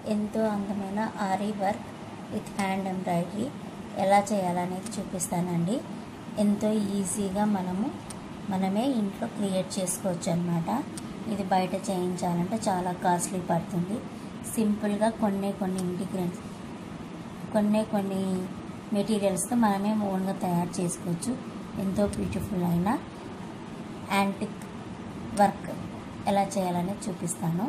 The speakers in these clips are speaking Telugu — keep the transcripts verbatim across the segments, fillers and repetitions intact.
ఎంతో అందమైన aari work with hand embroidery ఎలా చేయాలనేది చూపిస్తానండి. ఎంతో ఈజీగా మనము మనమే ఇంట్లో క్రియేట్ చేసుకోవచ్చు అన్నమాట. ఇది బయట చేయించాలంటే చాలా కాస్ట్లీ పడుతుంది. సింపుల్గా కొన్ని కొన్ని ఇంగ్రీడియంట్స్ కొన్ని కొన్ని మెటీరియల్స్తో మనమే ఓన్గా తయారు చేసుకోవచ్చు. ఎంతో బ్యూటిఫుల్ అయిన యాంటిక్ వర్క్ ఎలా చేయాలనేది చూపిస్తాను.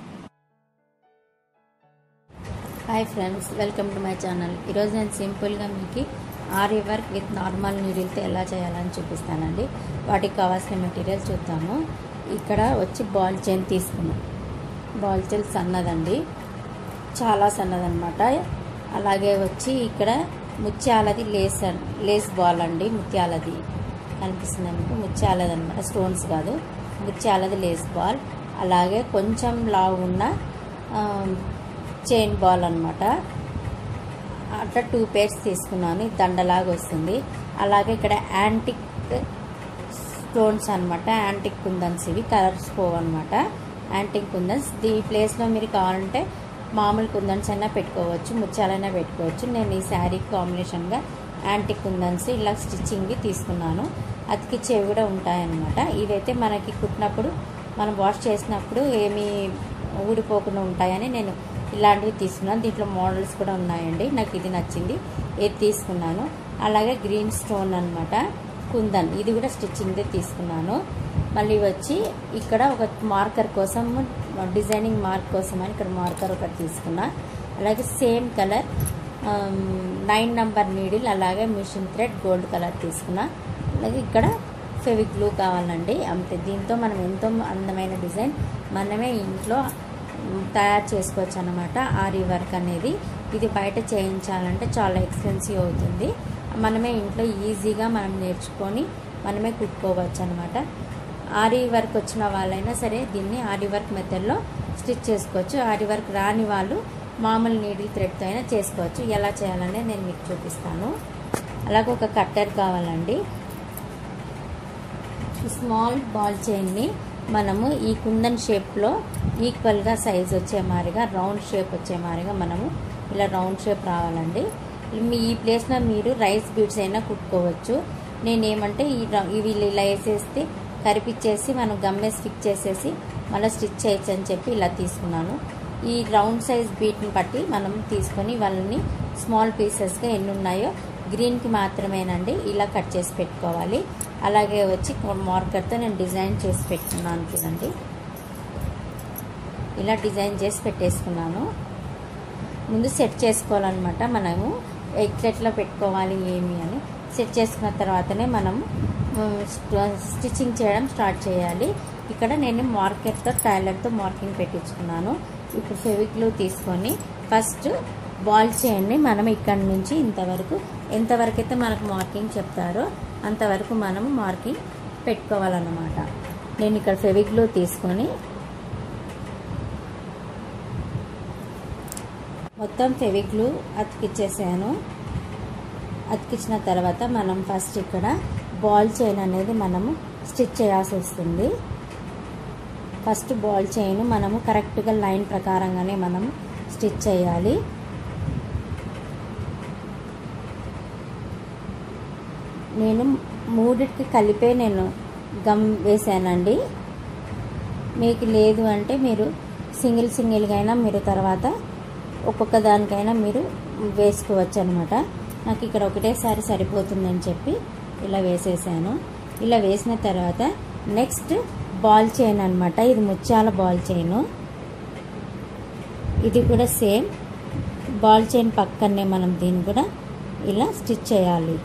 Hi friends, welcome to my channel. ఈరోజు నేను సింపుల్గా మీకు ఆరీ వర్క్ విత్ నార్మల్ నీడిల్తో ఎలా చేయాలని చూపిస్తానండి. వాటికి కావాల్సిన మెటీరియల్ చూద్దాము. ఇక్కడ వచ్చి బాల్ చైన్ తీసుకున్నాం. బాల్ చైన్ సన్నదండి, చాలా సన్నదన్నమాట. అలాగే వచ్చి ఇక్కడ ముత్యాలది లేస్ లేస్ బాల్ అండి. ముత్యాలది కనిపిస్తుంది మీకు, ముత్యాలది అనమాట, స్టోన్స్ కాదు, ముత్యాలది లేస్ బాల్. అలాగే కొంచెం లావు ఉన్న చైన్ బాల్ అనమాట. అట్లా టూ పేర్స్ తీసుకున్నాను. దండలాగా వస్తుంది. అలాగే ఇక్కడ యాంటిక్ స్టోన్స్ అనమాట, యాంటిక్ కుందన్స్. ఇవి కలర్స్ పోవన్నమాట, యాంటిక్ కుందన్స్. ఈ ప్లేస్లో మీరు కావాలంటే మామూలు కుందన్స్ అయినా పెట్టుకోవచ్చు, ముత్యాలైనా పెట్టుకోవచ్చు. నేను ఈ శారీ కాంబినేషన్గా యాంటిక్ కుందన్స్ ఇలా స్టిచ్చింగ్వి తీసుకున్నాను. అతికిచ్చేవి కూడా ఉంటాయన్నమాట. ఇవైతే మనకి కుట్టినప్పుడు మనం వాష్ చేసినప్పుడు ఏమీ ఊడిపోకుండా ఉంటాయని నేను ఇలాంటివి తీసుకున్నాను. దీంట్లో మోడల్స్ కూడా ఉన్నాయండి. నాకు ఇది నచ్చింది, ఇది తీసుకున్నాను. అలాగే గ్రీన్ స్టోన్ అనమాట, కుందన్. ఇది కూడా స్టిచ్చింగ్దే తీసుకున్నాను. మళ్ళీ వచ్చి ఇక్కడ ఒక మార్కర్ కోసం, డిజైనింగ్ మార్క్ కోసం అని ఇక్కడ మార్కర్ ఒకటి తీసుకున్నా. అలాగే same colour nine number needle, అలాగే మిషన్ థ్రెడ్ గోల్డ్ కలర్ తీసుకున్నా. అలాగే ఇక్కడ ఫెవిక్ గ్లూ కావాలండి, అంతే. దీంతో మనం ఎంతో అందమైన డిజైన్ మనమే ఇంట్లో తయారు చేసుకోవచ్చు అన్నమాట. ఆరీ వర్క్ అనేది ఇది బయట చేయించాలంటే చాలా ఎక్స్పెన్సివ్ అవుతుంది. మనమే ఇంట్లో ఈజీగా మనం నేర్చుకొని మనమే కుట్టుకోవచ్చు అనమాట. ఆరీ వర్క్ వచ్చిన వాళ్ళైనా సరే దీన్ని ఆరీ వర్క్ మెథడ్లో స్టిచ్ చేసుకోవచ్చు. ఆరీ వర్క్ రాని వాళ్ళు మామూలు నీడిల్ థ్రెడ్తో అయినా చేసుకోవచ్చు. ఎలా చేయాలనేది నేను మీకు చూపిస్తాను. అలాగే ఒక కట్టర్ కావాలండి. స్మాల్ బాల్ చైన్ని మనము ఈ కుందన్ షేప్లో ఈక్వల్గా సైజ్ వచ్చే మాదిరిగా, రౌండ్ షేప్ వచ్చే మాదిరిగా మనము ఇలా రౌండ్ షేప్ రావాలండి. మీ ఈ ప్లేస్లో మీరు రైస్ బీడ్స్ అయినా కుట్టుకోవచ్చు. నేనేమంటే ఈ ఇవి ఇలా వేసేస్తే కరిపిచ్చేసి మనం గమ్మేసి ఫిక్స్ చేసేసి మళ్ళీ స్టిచ్ చేయొచ్చు అని చెప్పి ఇలా తీసుకున్నాను. ఈ రౌండ్ సైజ్ బీట్ని బట్టి మనం తీసుకొని వాళ్ళని స్మాల్ పీసెస్గా ఎన్ని ఉన్నాయో గ్రీన్కి మాత్రమేనండి ఇలా కట్ చేసి పెట్టుకోవాలి. అలాగే వచ్చి మార్కర్తో నేను డిజైన్ చేసి పెట్టుకున్నాను చూడండి. ఇలా డిజైన్ చేసి పెట్టేసుకున్నాను. ముందు సెట్ చేసుకోవాలన్నమాట. మనము ఎట్లెట్లా పెట్టుకోవాలి ఏమి అని సెట్ చేసుకున్న తర్వాతనే మనం స్టిచ్చింగ్ చేయడం స్టార్ట్ చేయాలి. ఇక్కడ నేను మార్కర్తో టైలర్తో మార్కింగ్ పెట్టించుకున్నాను. ఇప్పుడు ఫెవిక్లు తీసుకొని ఫస్ట్ బాల్ చైన్ని మనం ఇక్కడ నుంచి ఇంతవరకు ఎంతవరకు అయితే మనకు మార్కింగ్ చెప్తారో అంతవరకు మనము మార్కింగ్ పెట్టుకోవాలన్నమాట. నేను ఇక్కడ ఫెవిక్లు తీసుకొని మొత్తం ఫెవిక్లు అతికిచ్చేసాను. అతికించిన తర్వాత మనం ఫస్ట్ ఇక్కడ బాల్ చైన్ అనేది మనము స్టిచ్ చేయాల్సి వస్తుంది. ఫస్ట్ బాల్ చైన్ మనము కరెక్ట్గా లైన్ ప్రకారంగానే మనము స్టిచ్ చేయాలి. నేను మూడిటికి కలిపే నేను గమ్ వేసానండి. మీకు లేదు అంటే మీరు సింగిల్ సింగిల్గా అయినా మీరు తర్వాత ఒక్కొక్క దానికైనా మీరు వేసుకోవచ్చు అనమాట. నాకు ఇక్కడ ఒకటేసారి సరిపోతుందని చెప్పి ఇలా వేసేసాను. ఇలా వేసిన తర్వాత నెక్స్ట్ బాల్ చైన్ అనమాట. ఇది ముత్యాల బాల్ చైను. ఇది కూడా సేమ్ బాల్ చైన్ పక్కనే మనం దీన్ని కూడా ఇలా స్టిచ్ చేయాలి.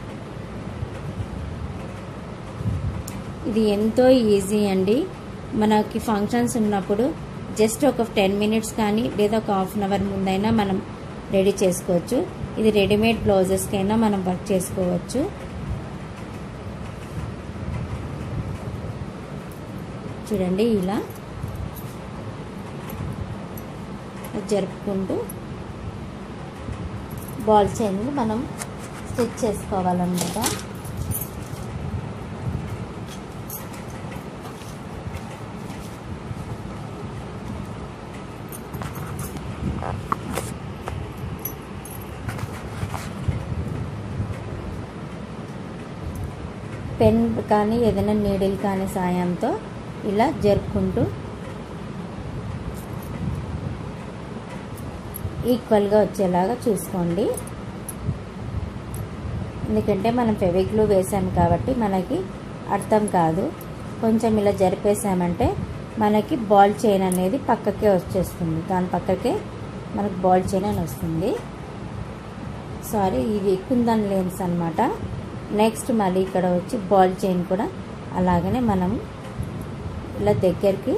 ఇది ఎంతో ఈజీ అండి. మనకి ఫంక్షన్స్ ఉన్నప్పుడు జస్ట్ ఒక టెన్ మినిట్స్ కానీ లేదా ఒక హాఫ్ అన్ అవర్ ముందైనా మనం రెడీ చేసుకోవచ్చు. ఇది రెడీమేడ్ బ్లౌజెస్కైనా మనం వర్క్ చేసుకోవచ్చు. చూడండి ఇలా జరుపుకుంటూ బాల్ చైన్ మనం స్టిచ్ చేసుకోవాలన్నమాట. పెన్ కానీ ఏదైనా నీడిల్ కానీ సాయంతో ఇలా జరుపుకుంటూ ఈక్వల్గా వచ్చేలాగా చూసుకోండి. ఎందుకంటే మనం ఫెవిగ్లూ వేసాం కాబట్టి మనకి అర్థం కాదు. కొంచెం ఇలా జరిపేసామంటే మనకి బాల్ చైన్ అనేది పక్కకే వచ్చేస్తుంది. దాని పక్కకే మనకు బాల్ చైన్ అని వస్తుంది. సారీ, ఇది కుందన్ లెన్స్ అన్నమాట. నెక్స్ట్ మళ్ళీ ఇక్కడ వచ్చి బాల్ చైన్ కూడా అలాగనే మనం ఇలా దగ్గరికి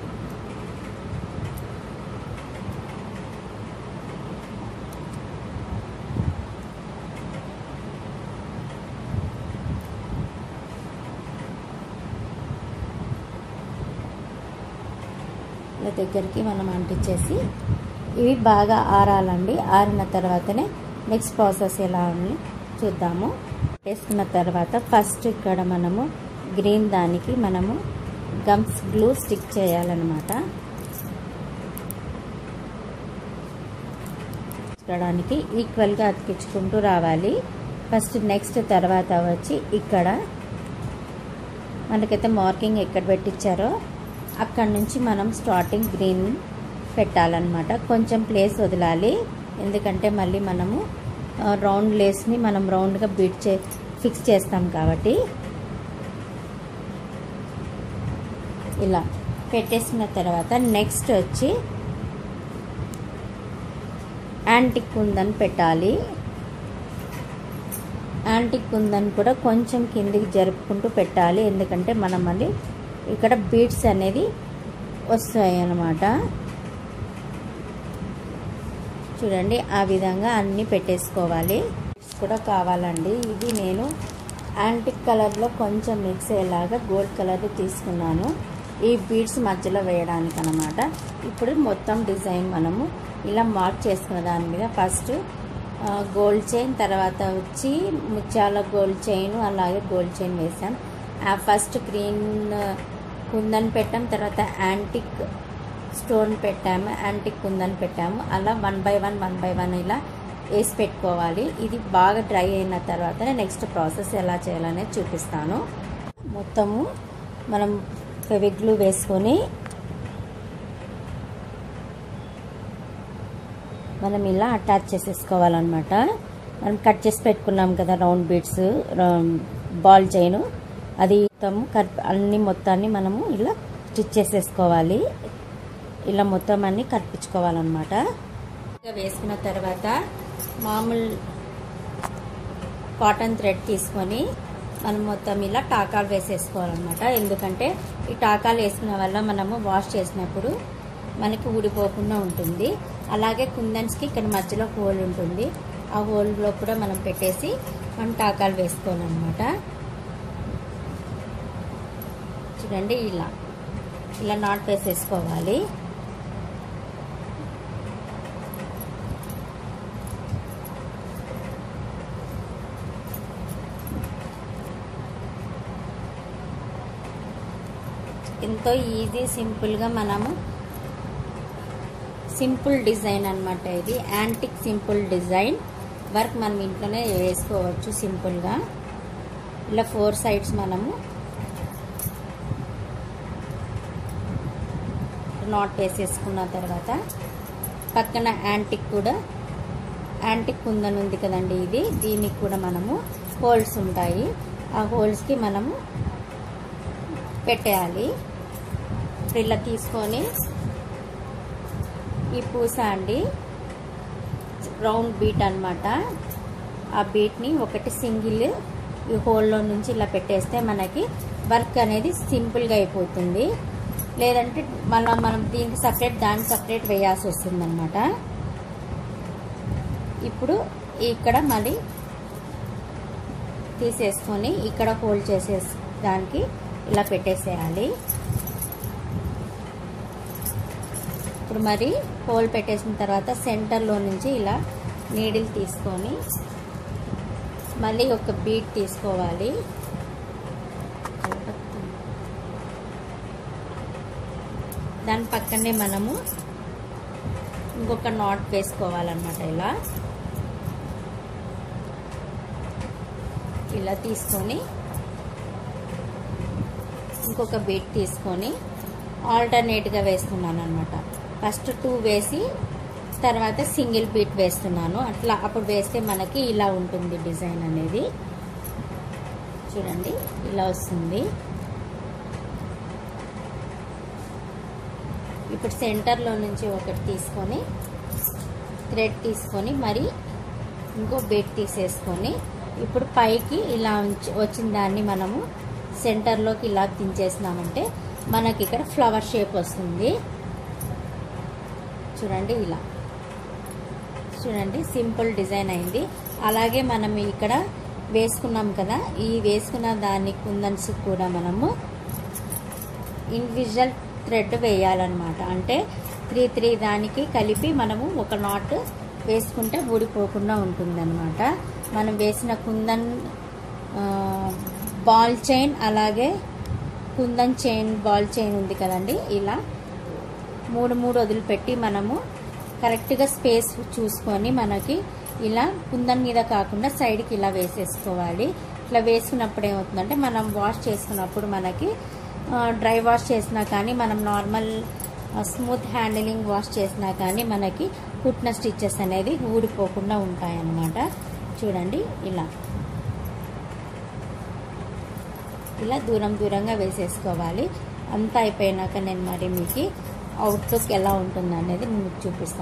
ఇలా దగ్గరికి మనం అంటించేసి ఇవి బాగా ఆరాలండి. ఆరిన తర్వాతనే నెక్స్ట్ ప్రాసెస్ ఎలా ఉంది చూద్దాము. వేసుకున్న తర్వాత ఫస్ట్ ఇక్కడ మనము గ్రీన్ దానికి మనము గమ్స్ గ్లూ స్టిక్ చేయాలన్నమాట. చూడడానికి ఈక్వల్గా అతికించుకుంటూ రావాలి ఫస్ట్. నెక్స్ట్ తర్వాత వచ్చి ఇక్కడ మనకైతే మార్కింగ్ ఎక్కడ పెట్టించారో అక్కడ నుంచి మనం స్టార్టింగ్ గ్రీన్ పెట్టాలన్నమాట. కొంచెం ప్లేస్ వదలాలి, ఎందుకంటే మళ్ళీ మనము రౌండ్ లేస్ని మనం రౌండ్గా బీట్ చే ఫిక్స్ చేస్తాం కాబట్టి. ఇలా పెట్టేసిన తర్వాత నెక్స్ట్ వచ్చి యాంటిక్ కుందన్ పెట్టాలి. యాంటిక్ కుందన్ కూడా కొంచెం కిందికి జరుపుకుంటూ పెట్టాలి, ఎందుకంటే మనం మళ్ళీ ఇక్కడ బీడ్స్ అనేది వస్తాయి అన్నమాట. చూడండి, ఆ విధంగా అన్నీ పెట్టేసుకోవాలి. బీడ్స్ కూడా కావాలండి. ఇది నేను యాంటిక్ కలర్లో కొంచెం మిక్స్ అయ్యేలాగా గోల్డ్ కలర్ తీసుకున్నాను ఈ బీడ్స్ మధ్యలో వేయడానికి అన్నమాట. ఇప్పుడు మొత్తం డిజైన్ మనము ఇలా మార్క్ చేసుకున్న దాని మీద ఫస్ట్ గోల్డ్ చైన్, తర్వాత వచ్చి ముత్యాల గోల్డ్ చైన్, అలాగే గోల్డ్ చైన్ వేసాం. ఫస్ట్ గ్రీన్ కుందన్ పెట్టాం, తర్వాత యాంటిక్ స్టోన్ పెట్టాము, యాంటిక్ కుందన్ పెట్టాము. అలా one by one one by one ఇలా వేసి పెట్టుకోవాలి. ఇది బాగా డ్రై అయిన తర్వాత నెక్స్ట్ ప్రాసెస్ ఎలా చేయాలనేది చూపిస్తాను. మొత్తము మనం ఫెవిగ్లూ వేసుకొని మనం ఇలా అటాచ్ చేసేసుకోవాలన్నమాట. మనం కట్ చేసి పెట్టుకున్నాం కదా రౌండ్ బీడ్స్, బాల్ చైన్, అది మొత్తము అన్ని మొత్తాన్ని మనము ఇలా స్టిచ్ చేసేసుకోవాలి. ఇలా మొత్తం అన్ని కట్టించుకోవాలన్నమాట. వేసుకున్న తర్వాత మామూలు కాటన్ థ్రెడ్ తీసుకొని మనం మొత్తం ఇలా టాకాలు వేసేసుకోవాలన్నమాట. ఎందుకంటే ఈ టాకాలు వేసుకున్న వల్ల మనము వాష్ చేసినప్పుడు మనకి ఊడిపోకుండా ఉంటుంది. అలాగే కుందన్స్కి ఇక్కడ మధ్యలో హోల్ ఉంటుంది, ఆ హోల్లో కూడా మనం పెట్టేసి మనం టాకాలు వేసుకోవాలన్నమాట. చూడండి, ఇలా ఇలా నాట్ వేసేసుకోవాలి. ఎంతో ఈజీ సింపుల్గా మనము సింపుల్ డిజైన్ అన్నమాట. ఇది యాంటిక్ సింపుల్ డిజైన్ వర్క్ మనం ఇంట్లోనే వేసుకోవచ్చు సింపుల్గా. ఇలా ఫోర్ సైడ్స్ మనము నాట్ వేసేసుకున్న తర్వాత పక్కన యాంటిక్ కూడా యాంటిక్ కుందన్ ఉంది కదండి, ఇది దీనికి కూడా మనము హోల్స్ ఉంటాయి. ఆ హోల్స్కి మనము పెట్టేయాలి. ఇలా తీసుకొని ఈ పూస అండి రౌండ్ బీట్ అన్నమాట. ఆ బీట్ని ఒకటి సింగిల్ ఈ హోల్లో నుంచి ఇలా పెట్టేస్తే మనకి వర్క్ అనేది సింపుల్గా అయిపోతుంది. లేదంటే మళ్ళీ మనం దీనికి సపరేట్ దానికి సపరేట్ వేయాల్సి వస్తుంది అన్నమాట. ఇప్పుడు ఇక్కడ మళ్ళీ తీసేసుకొని ఇక్కడ హోల్డ్ చేసే దానికి ఇలా పెట్టేసేయాలి. ఇప్పుడు మరి హోల్ పెట్టేసిన తర్వాత సెంటర్లో నుంచి ఇలా నీడిల్ తీసుకొని మళ్ళీ ఒక బీట్ తీసుకోవాలి. దాని పక్కనే మనము ఇంకొక నాట్ వేసుకోవాలన్నమాట. ఇలా ఇలా తీసుకొని ఇంకొక బీట్ తీసుకొని ఆల్టర్నేట్గా వేస్తున్నాను అనమాట. ఫస్ట్ టూ వేసి తర్వాత సింగిల్ బీట్ వేస్తున్నాను. అట్లా అప్పుడు వేస్తే మనకి ఇలా ఉంటుంది డిజైన్ అనేది. చూడండి ఇలా వస్తుంది. ఇప్పుడు సెంటర్లో నుంచి ఒకటి తీసుకొని థ్రెడ్ తీసుకొని మరి ఇంకో బీట్ తీసేసుకొని ఇప్పుడు పైకి ఇలా వచ్చిన దాన్ని మనము సెంటర్లోకి ఇలా దించేసినామంటే మనకి ఇక్కడ ఫ్లవర్ షేప్ వస్తుంది. చూడండి ఇలా చూడండి సింపుల్ డిజైన్ అయింది. అలాగే మనం ఇక్కడ వేసుకున్నాం కదా, ఈ వేసుకున్న దాన్ని కుందన్స్ కూడా మనము ఇండివిజువల్ థ్రెడ్ వేయాలన్నమాట. అంటే త్రీ త్రీ దానికి కలిపి మనము ఒక నాట్ వేసుకుంటే ఊడిపోకుండా ఉంటుందన్నమాట. మనం వేసిన కుందన్ బాల్ చైన్ అలాగే కుందన్ చైన్ బాల్ చైన్ ఉంది కదండి, ఇలా మూడు మూడు వదిలిపెట్టి మనము కరెక్ట్గా స్పేస్ చూసుకొని మనకి ఇలా కుందన్ మీద కాకుండా సైడ్కి ఇలా వేసేసుకోవాలి. ఇట్లా వేసుకున్నప్పుడు ఏమవుతుందంటే మనం వాష్ చేసుకున్నప్పుడు మనకి డ్రై వాష్ చేసినా కానీ మనం నార్మల్ స్మూత్ హ్యాండిలింగ్ వాష్ చేసినా కానీ మనకి కుట్టిన స్టిచ్చెస్ అనేది ఊడిపోకుండా ఉంటాయన్నమాట. చూడండి ఇలా ఇలా దూరం దూరంగా వేసేసుకోవాలి. అంతా అయిపోయినాక నేను మరి మీకు అవుట్లుక్ ఎలా ఉంటుంది అనేది మీకు చూపిస్తాను.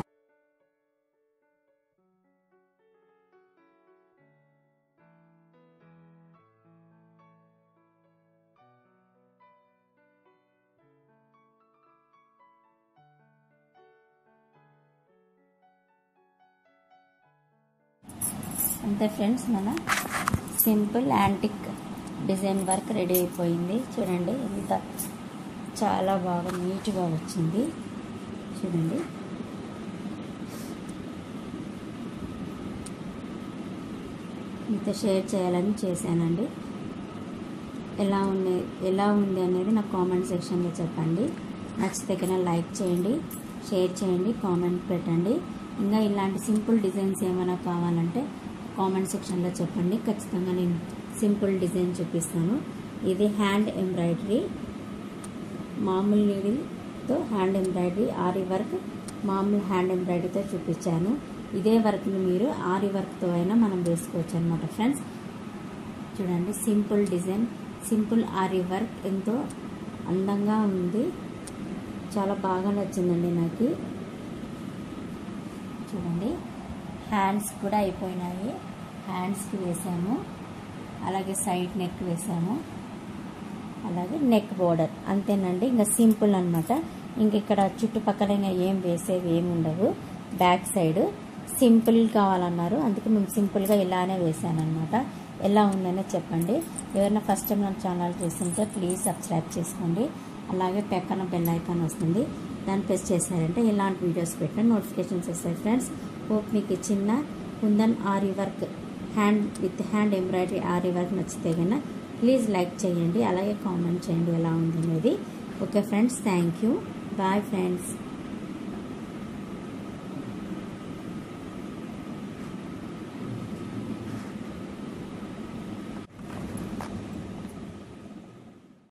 అంతే ఫ్రెండ్స్, మన simple antique design work ready అయిపోయింది. చూడండి ఇంత చాలా బాగా నీట్గా వచ్చింది. చూడండి మీతో షేర్ చేయాలని చేశానండి. ఎలా ఉంది ఎలా ఉంది అనేది నాకు కామెంట్ సెక్షన్లో చెప్పండి. నచ్చితే కన్నా లైక్ చేయండి, షేర్ చేయండి, కామెంట్ పెట్టండి. ఇంకా ఇలాంటి సింపుల్ డిజైన్స్ ఏమైనా కావాలంటే కామెంట్ సెక్షన్లో చెప్పండి. ఖచ్చితంగా నేను సింపుల్ డిజైన్ చూపిస్తాను. ఇది హ్యాండ్ ఎంబ్రాయిడరీ, మామూలు నీడిల్తో హ్యాండ్ ఎంబ్రాయిడరీ, ఆరి వర్క్ మామూలు హ్యాండ్ ఎంబ్రాయిడరీతో చూపించాను. ఇదే వర్క్ని మీరు ఆరి వర్క్తో అయినా మనం వేసుకోవచ్చు అనమాట ఫ్రెండ్స్. చూడండి simple design, simple aari work ఎంతో అందంగా ఉంది. చాలా బాగా నచ్చిందండి నాకు. చూడండి హ్యాండ్స్ కూడా అయిపోయినాయి. హ్యాండ్స్కి వేసాము, అలాగే సైడ్ నెక్ వేసాము, అలాగే నెక్ బోర్డర్. అంతేనండి, ఇంకా సింపుల్ అనమాట. ఇంక ఇక్కడ చుట్టుపక్కల ఇంకా ఏం వేసేవి ఏమి ఉండవు. బ్యాక్ సైడ్ సింపుల్ కావాలన్నారు, అందుకే మేము సింపుల్గా ఇలానే వేసాను అనమాట. ఎలా ఉందనే చెప్పండి. ఎవరైనా ఫస్ట్ టైం నా ఛానల్ చూస్తుంటే ప్లీజ్ సబ్స్క్రైబ్ చేసుకోండి. అలాగే పక్కన బెల్ ఐకాన్ వస్తుంది, దాన్ని ప్రెస్ చేశారంటే ఇలాంటి వీడియోస్ పెట్టిన నోటిఫికేషన్స్ వస్తాయి ఫ్రెండ్స్. హోప్ మీకు చిన్న kundan aari work hand with hand embroidery aari work నచ్చితే కన్నా ప్లీజ్ లైక్ చేయండి, అలాగే కామెంట్ చేయండి ఎలా ఉంది అనేది. Okay friends, thank you, bye friends.